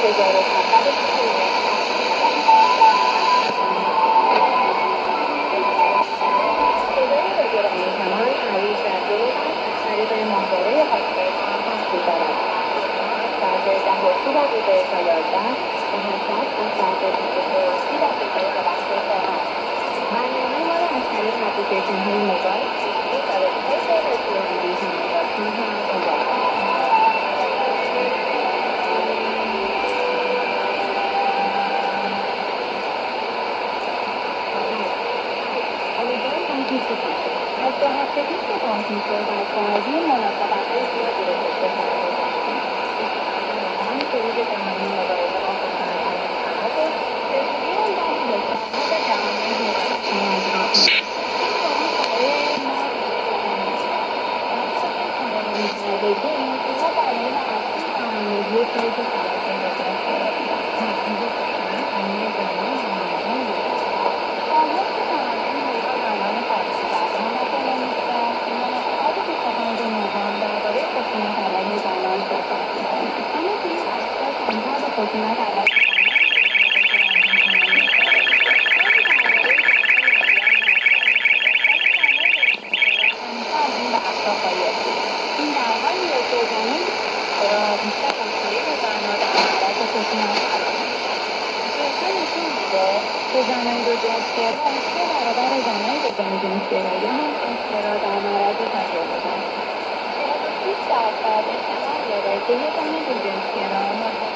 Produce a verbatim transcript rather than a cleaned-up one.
هزار و سیصد و سی و یک صدای رادیو کمان عروض در جلوتر از طریق ماهواره هاتبرد هم پخش می‌شود. ساعت ده و سی دقیقه تا یازده به حسرت از ساعت بیست و سه و سی دقیقه به وقت تهران. برنامه ما را از طریق اپلیکیشن‌های موبایل، گوشی و وبسایت رادیو تلویزیون دات کام هم دنبال کنید. از دو هفته پیش که کامپیوتر در سازی مناسبت‌های زیادی رو پشت سر گذاشتیم. بیشتران خروج جهانی مبارزه با خشونت‌های متعهد و پیشگیری از برخی اتحاد جهانی حقوق بشر این باعث برای ما در می‌کردگی اینها دلایل اصلی اهمیتی کاری که خلاصه را داشته تبعیض خشونت امنی جامعه و مردم بود. سال‌هاست که تمدن حقوق زنان فارسی در جهان افغانستان مناسبت بیست و پنجم نوامبر درباره خشونت علیه زنان صحبت می‌کند. اما توی این عرصه کمتر به خشونت علیه این در حالیه که زنان را بیشتر از سایر زنها در معرض خشونت قرار می‌دهند. ریشه نشون میده که زنان دو جنس‌گرا سه برابر زنان بدون جنس‌گرایی هم اختراع در معرض تجاوز هستند. چهل و شش درصد احتمال داره که یک زن دو جنس‌گرا